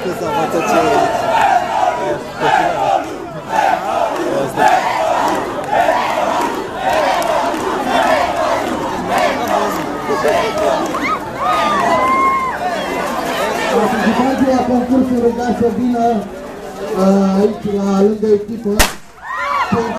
să învăță ce e aici. Participanții la concursul rugați să vină aici, la lângă echipă.